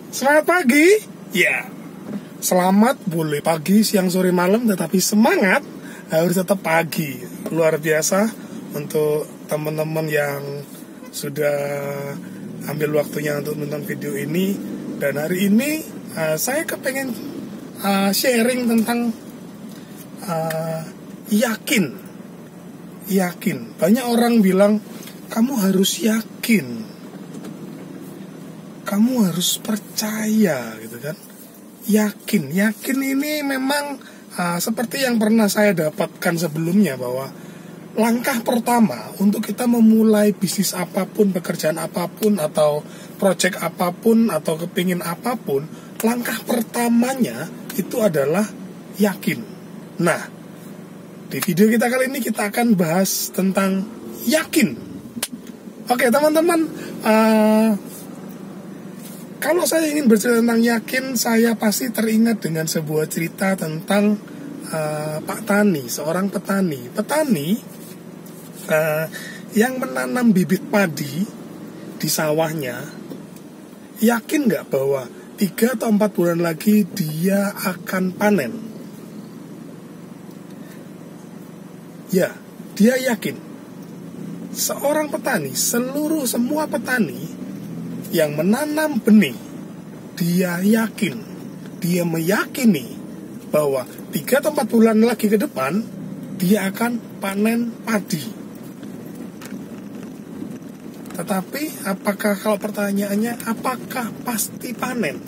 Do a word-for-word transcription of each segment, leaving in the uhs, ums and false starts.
Selamat pagi. Ya, selamat boleh pagi, siang, sore, malam, tetapi semangat harus tetap pagi. Luar biasa untuk teman-teman yang sudah ambil waktunya untuk menonton video ini. Dan hari ini uh, saya kepengen uh, sharing tentang uh, yakin. Yakin. Banyak orang bilang kamu harus yakin, kamu harus percaya, gitu kan? Yakin, yakin ini memang uh, seperti yang pernah saya dapatkan sebelumnya, bahwa langkah pertama untuk kita memulai bisnis apapun, pekerjaan apapun, atau proyek apapun, atau kepingin apapun, langkah pertamanya itu adalah yakin. Nah, di video kita kali ini kita akan bahas tentang yakin. Oke teman-teman, uh, kalau saya ingin bercerita tentang yakin, saya pasti teringat dengan sebuah cerita tentang uh, Pak Tani, seorang petani. Petani uh, yang menanam bibit padi di sawahnya, yakin nggak bahwa tiga atau empat bulan lagi dia akan panen? Ya, dia yakin. Seorang petani, seluruh semua petani yang menanam benih, dia yakin, dia meyakini bahwa tiga atau empat bulan lagi ke depan dia akan panen padi. Tetapi apakah, kalau pertanyaannya apakah pasti panen?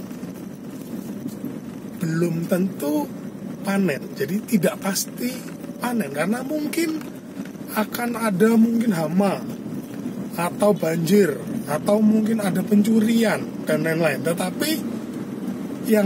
Belum tentu panen. Jadi tidak pasti panen, karena mungkin akan ada mungkin hama atau banjir, atau mungkin ada pencurian dan lain-lain. Tetapi yang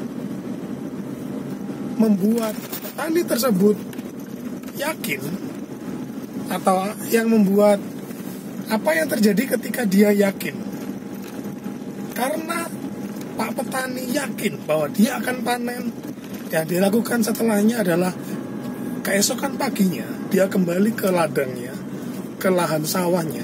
membuat petani tersebut yakin, atau yang membuat apa yang terjadi ketika dia yakin, karena Pak Petani yakin bahwa dia akan panen, yang dilakukan setelahnya adalah keesokan paginya dia kembali ke ladangnya, ke lahan sawahnya,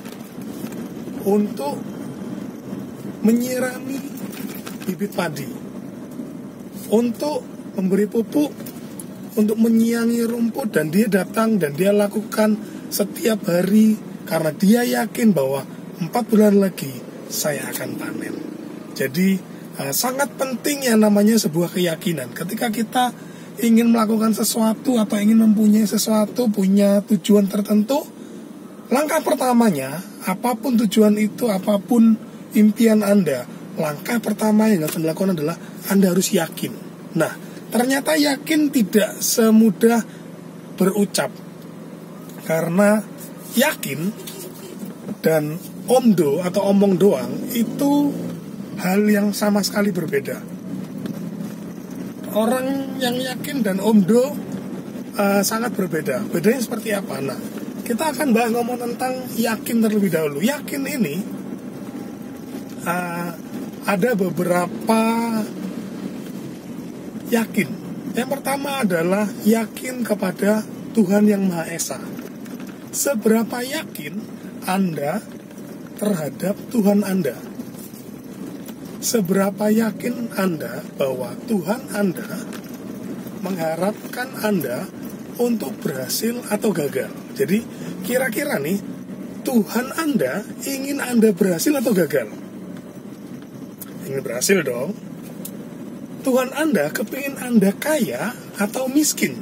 untuk menyirami bibit padi, untuk memberi pupuk, untuk menyiangi rumput. Dan dia datang dan dia lakukan setiap hari, karena dia yakin bahwa empat bulan lagi saya akan panen. Jadi uh, sangat penting yang namanya sebuah keyakinan. Ketika kita ingin melakukan sesuatu atau ingin mempunyai sesuatu, punya tujuan tertentu, langkah pertamanya, apapun tujuan itu, apapun impian Anda, langkah pertama yang harus dilakukan adalah Anda harus yakin. Nah, ternyata yakin tidak semudah berucap, karena yakin dan omdo atau omong doang itu hal yang sama sekali berbeda. Orang yang yakin dan omdo uh, sangat berbeda. Bedanya seperti apa? Nah, kita akan bahas ngomong tentang yakin terlebih dahulu. Yakin ini uh, ada beberapa yakin. Yang pertama adalah yakin kepada Tuhan Yang Maha Esa. Seberapa yakin Anda terhadap Tuhan Anda? Seberapa yakin Anda bahwa Tuhan Anda mengharapkan Anda untuk berhasil atau gagal? Jadi kira-kira nih, Tuhan Anda ingin Anda berhasil atau gagal? Ingin berhasil dong. Tuhan Anda kepingin Anda kaya atau miskin?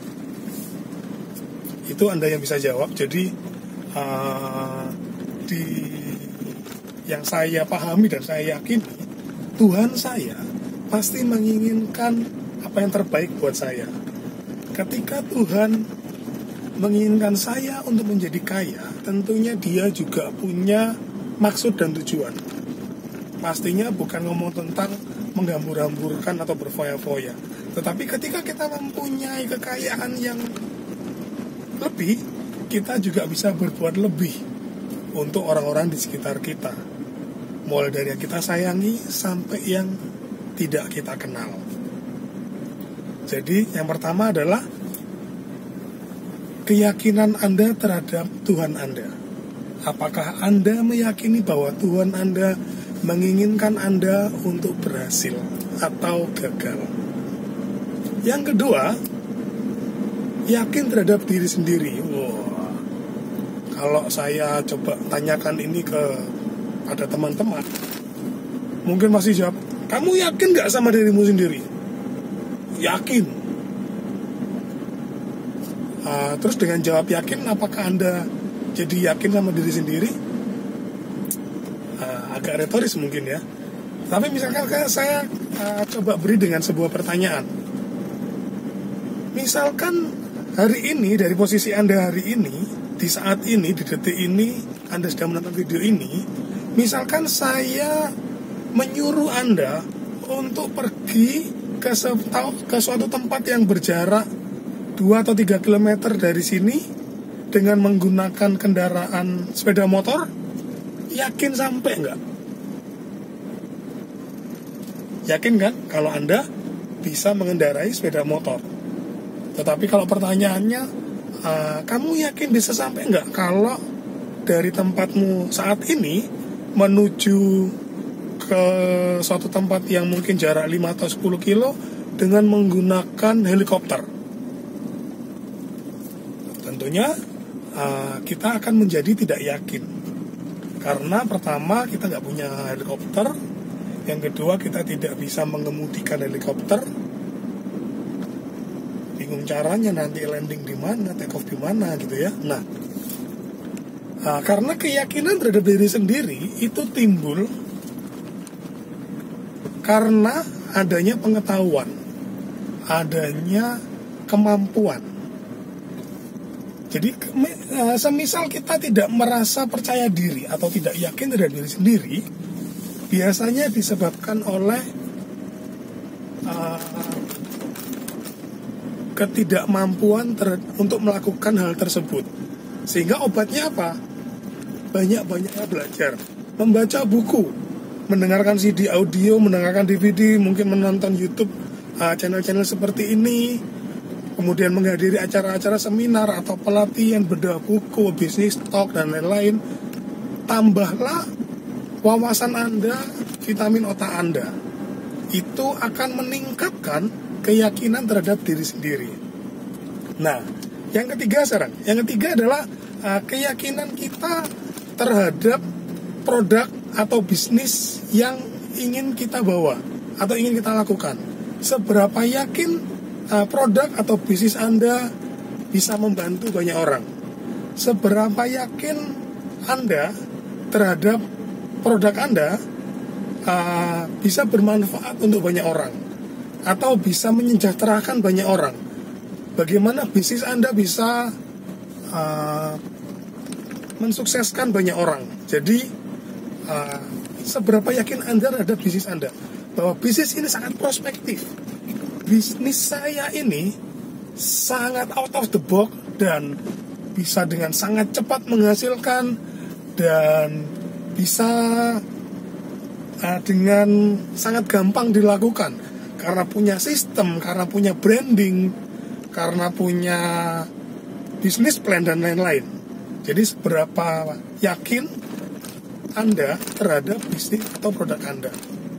Itu Anda yang bisa jawab. Jadi uh, di yang saya pahami dan saya yakin, Tuhan saya pasti menginginkan apa yang terbaik buat saya. Ketika Tuhan menginginkan saya untuk menjadi kaya, tentunya dia juga punya maksud dan tujuan. Pastinya bukan ngomong tentang menghambur-hamburkan atau berfoya-foya. Tetapi ketika kita mempunyai kekayaan yang lebih, kita juga bisa berbuat lebih untuk orang-orang di sekitar kita. Mulai dari yang kita sayangi sampai yang tidak kita kenal. Jadi yang pertama adalah keyakinan Anda terhadap Tuhan Anda. Apakah Anda meyakini bahwa Tuhan Anda menginginkan Anda untuk berhasil atau gagal. Yang kedua, yakin terhadap diri sendiri. Wow. Kalau saya coba tanyakan ini ke pada teman-teman, mungkin masih jawab, kamu yakin gak sama dirimu sendiri? Yakin. Uh, terus dengan jawab yakin, apakah Anda jadi yakin sama diri sendiri? Uh, agak retoris mungkin ya. Tapi misalkan saya uh, coba beri dengan sebuah pertanyaan. Misalkan hari ini, dari posisi Anda hari ini, di saat ini, di detik ini, Anda sedang menonton video ini, misalkan saya menyuruh Anda untuk pergi ke, ke suatu tempat yang berjarak dua atau tiga kilometer dari sini dengan menggunakan kendaraan sepeda motor, yakin sampai nggak? Yakin kan kalau Anda bisa mengendarai sepeda motor? Tetapi kalau pertanyaannya, uh, kamu yakin bisa sampai nggak kalau dari tempatmu saat ini menuju ke suatu tempat yang mungkin jarak lima atau sepuluh kilo dengan menggunakan helikopter? Tentunya uh, kita akan menjadi tidak yakin. Karena pertama, kita nggak punya helikopter. Yang kedua, kita tidak bisa mengemudikan helikopter. Bingung caranya nanti landing di mana, take off di mana gitu ya. Nah, uh, karena keyakinan terhadap diri sendiri itu timbul karena adanya pengetahuan, adanya kemampuan. Jadi uh, semisal kita tidak merasa percaya diri atau tidak yakin terhadap diri sendiri, biasanya disebabkan oleh uh, ketidakmampuan ter- untuk melakukan hal tersebut. Sehingga obatnya apa? Banyak-banyaknya belajar, membaca buku, mendengarkan C D audio, mendengarkan D V D, mungkin menonton YouTube uh, channel-channel seperti ini, kemudian menghadiri acara-acara seminar atau pelatihan bedah buku, bisnis talk dan lain-lain. Tambahlah wawasan Anda, vitamin otak Anda. Itu akan meningkatkan keyakinan terhadap diri sendiri. Nah, yang ketiga sekarang, yang ketiga adalah uh, keyakinan kita terhadap produk atau bisnis yang ingin kita bawa atau ingin kita lakukan. Seberapa yakin uh, produk atau bisnis Anda bisa membantu banyak orang? Seberapa yakin Anda terhadap produk Anda uh, bisa bermanfaat untuk banyak orang atau bisa menyejahterakan banyak orang? Bagaimana bisnis Anda bisa uh, mensukseskan banyak orang? Jadi uh, seberapa yakin Anda terhadap bisnis Anda bahwa bisnis ini sangat prospektif, bisnis saya ini sangat out of the box dan bisa dengan sangat cepat menghasilkan dan bisa uh, dengan sangat gampang dilakukan karena punya sistem, karena punya branding, karena punya bisnis plan dan lain-lain. Jadi seberapa yakin Anda terhadap bisnis atau produk Anda?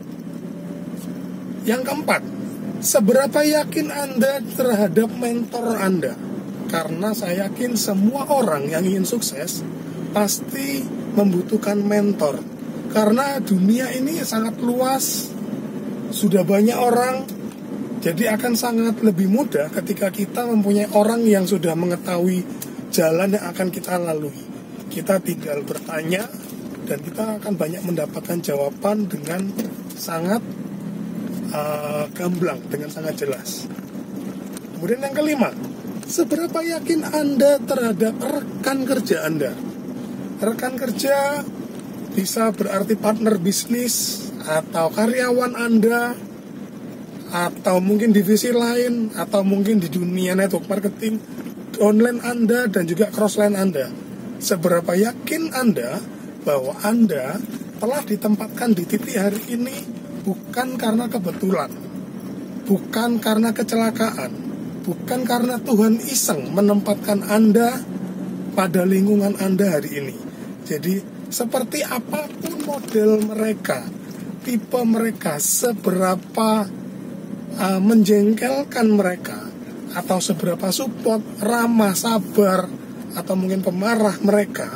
Yang keempat, seberapa yakin Anda terhadap mentor Anda? Karena saya yakin semua orang yang ingin sukses pasti membutuhkan mentor. Karena dunia ini sangat luas, sudah banyak orang, jadi akan sangat lebih mudah ketika kita mempunyai orang yang sudah mengetahui jalan yang akan kita lalui. Kita tinggal bertanya dan kita akan banyak mendapatkan jawaban dengan sangat uh, gamblang, dengan sangat jelas. Kemudian yang kelima, seberapa yakin Anda terhadap rekan kerja Anda? Rekan kerja bisa berarti partner bisnis atau karyawan Anda, atau mungkin divisi lain, atau mungkin di dunia network marketing, online Anda dan juga crossline Anda. Seberapa yakin Anda bahwa Anda telah ditempatkan di titik hari ini bukan karena kebetulan, bukan karena kecelakaan, bukan karena Tuhan iseng menempatkan Anda pada lingkungan Anda hari ini. Jadi seperti apapun model mereka, tipe mereka, seberapa uh, menjengkelkan mereka, atau seberapa support, ramah, sabar, atau mungkin pemarah mereka,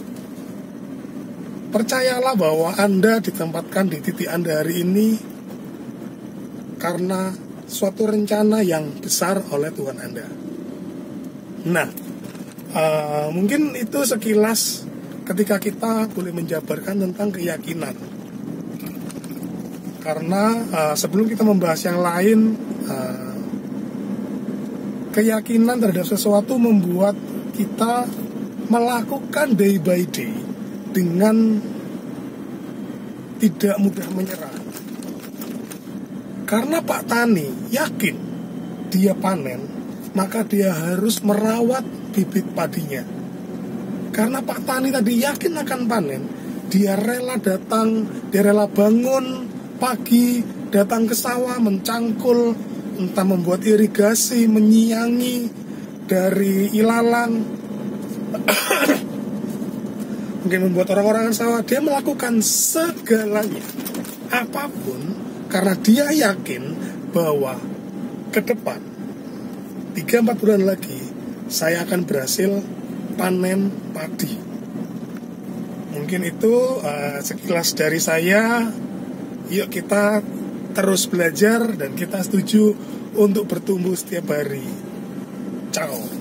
percayalah bahwa Anda ditempatkan di titik Anda hari ini karena suatu rencana yang besar oleh Tuhan Anda. Nah, uh, mungkin itu sekilas ketika kita boleh menjabarkan tentang keyakinan. Karena uh, sebelum kita membahas yang lain, uh, keyakinan terhadap sesuatu membuat kita melakukan day by day dengan tidak mudah menyerah. Karena Pak Tani yakin dia panen, maka dia harus merawat bibit padinya. Karena Pak Tani tadi yakin akan panen, dia rela datang, dia rela bangun pagi, datang ke sawah, mencangkul, entah membuat irigasi, menyiangi dari ilalang, mungkin membuat orang-orang sawah. Dia melakukan segalanya, apapun, karena dia yakin bahwa ke depan tiga empat bulan lagi saya akan berhasil panen padi. Mungkin itu uh, sekilas dari saya. Yuk kita terus belajar dan kita setuju untuk bertumbuh setiap hari. Ciao.